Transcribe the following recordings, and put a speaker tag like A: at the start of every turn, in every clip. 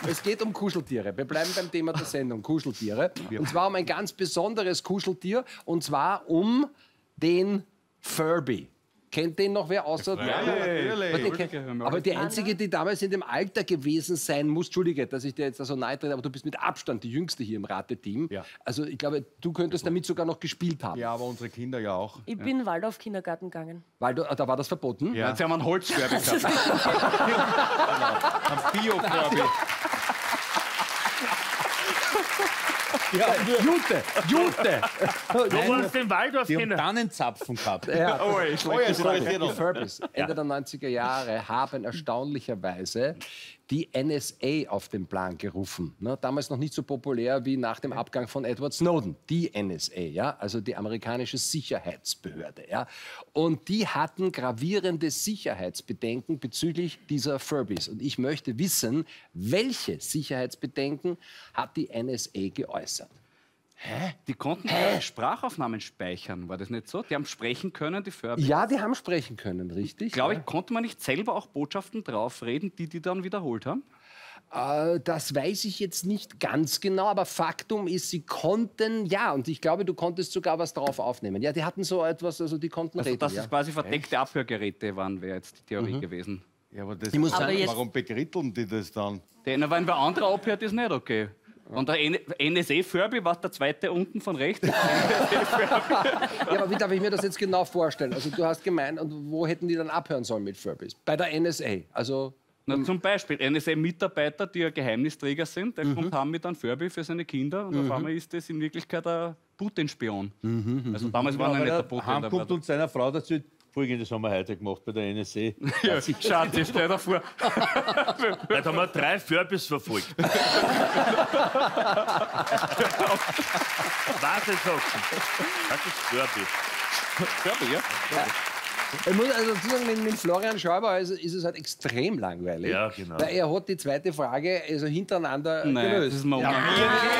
A: Es geht um Kuscheltiere. Wir bleiben beim Thema der Sendung, Kuscheltiere. Und zwar um ein ganz besonderes Kuscheltier, und zwar um den Furby. Kennt den noch wer außer... Aber die einzige, die damals in dem Alter gewesen sein muss, Entschuldige, dass ich dir jetzt da so nahe trete, aber du bist mit Abstand die Jüngste hier im Rateteam. Ja. Also ich glaube, du könntest damit sogar noch gespielt haben.
B: Ja, aber unsere Kinder ja auch.
C: Ich bin Waldorf-Kindergarten gegangen.
A: Da war das verboten?
B: Ja.
D: Jetzt haben wir einen Holzfurby gehabt.
B: Ein Bio-Furby.
A: Ja, Jute!
E: Du warst im Waldorf,
B: Die haben Tannenzapfen gehabt.
A: Ja,
B: Die
A: Furbies Ende der 90er Jahre haben erstaunlicherweise die NSA auf den Plan gerufen. Ne, damals noch nicht so populär wie nach dem Abgang von Edward Snowden. Die NSA, ja, also die amerikanische Sicherheitsbehörde. Ja. Und die hatten gravierende Sicherheitsbedenken bezüglich dieser Furbies. Und ich möchte wissen, welche Sicherheitsbedenken hat die NSA geäußert?
D: Hä? Die konnten Sprachaufnahmen speichern, war das nicht so? Die haben sprechen können, die Furbies.
A: Ja, die haben sprechen können, richtig.
D: Glaube ich, konnte man nicht selber auch Botschaften draufreden, die dann wiederholt haben?
A: Das weiß ich jetzt nicht ganz genau, aber Faktum ist, sie konnten, ja, und ich glaube, du konntest sogar was drauf aufnehmen. Ja, die hatten so etwas, also die konnten
D: Also
A: reden.
D: dass
A: Ja.
D: es quasi verdeckte Abhörgeräte waren, wäre jetzt die Theorie gewesen.
B: Ja, aber das,
A: Ich muss sagen,
B: warum begritteln die das dann?
D: Wenn wer anderer abhört, ist nicht okay. Und der NSA-Furby war der zweite unten von rechts.
A: Ja, aber wie darf ich mir das jetzt genau vorstellen? Also du hast gemeint, und wo hätten die dann abhören sollen mit Furbies? Bei der NSA, also...
D: Na, zum Beispiel NSA-Mitarbeiter, die ja Geheimnisträger sind, der kommt heim mit einem Furby für seine Kinder und auf einmal ist das in Wirklichkeit ein Putin-Spion. Also damals war er nicht der Putin.
F: Heimkommt und seiner Frau dazu, Folgendes haben wir heute gemacht bei der NSA.
D: Ja, Schatz, stell dir vor.
E: Da haben wir 3 Furbies verfolgt. Was ist das? Was ist Furby?
D: Furby, ja.
A: Ich muss also sagen, mit Florian Schäuber ist es halt extrem langweilig.
E: Ja, genau.
A: Weil er hat die zweite Frage also hintereinander
D: Nein,
A: gelöst.
D: das ist mal unangenehm.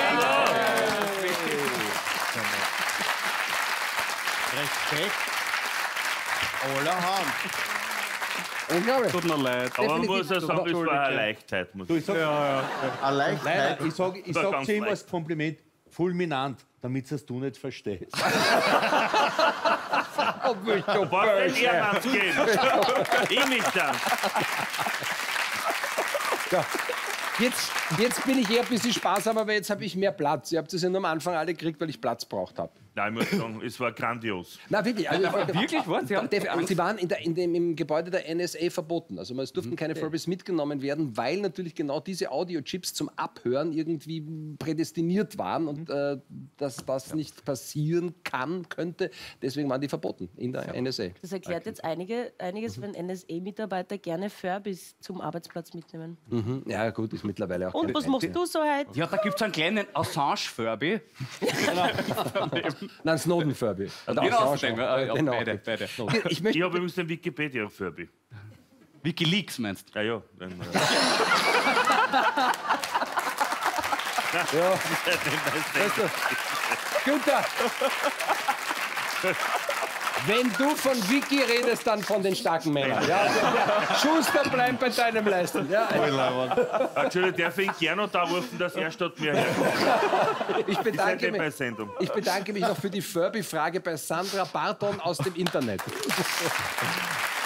B: Respekt aller Hand.
A: Unglaublich.
D: Tut mir leid.
E: Aber man
A: Definitiv.
E: muss ja sagen, es war eine Leichtheit. Muss ich sagen.
B: Eine Leichtheit.
F: Nein, ich sag
E: ganz
F: zu ihm
E: leicht.
F: als Kompliment, fulminant, damit es du nicht verstehst.
E: Was denn Ehrenamts gehen? Ich nicht dann.
A: Jetzt bin ich eher ein bisschen sparsamer, weil jetzt habe ich mehr Platz. Ihr habt es ja nur am Anfang alle gekriegt, weil ich Platz braucht habe.
E: Nein, ich muss sagen, es war grandios.
A: Na wirklich. Also,
D: Wirklich, was?
A: Sie waren im Gebäude der NSA verboten. Also es durften keine Furbies mitgenommen werden, weil natürlich genau diese Audiochips zum Abhören irgendwie prädestiniert waren und dass das nicht passieren könnte. Deswegen waren die verboten in der NSA.
C: Das erklärt jetzt einiges, wenn NSA-Mitarbeiter gerne Furbies zum Arbeitsplatz mitnehmen.
A: Ja gut, ist mittlerweile auch...
C: Und was machst du so heute?
D: Ja, da gibt es einen kleinen Assange-Furby.
A: Nein, Snowden-Furby.
D: Genau,
A: Genau.
D: beide.
A: Ich möchte
E: Ich habe übrigens den Wikipedia-Furby.
D: Wikileaks meinst du?
E: Ja, ja.
A: Weißt du, Günther, wenn du von Wiki redest, dann von den starken Männern. Ja? Schuster, bleib bei deinem Leisten. Ja?
E: Entschuldigung, darf ich gerne noch da rufen, dass er statt mir herkommt?
A: Ich bedanke
E: Bei
A: mich.
E: Sendung.
A: Ich bedanke mich noch für die Furby-Frage bei Sandra Barton aus dem Internet.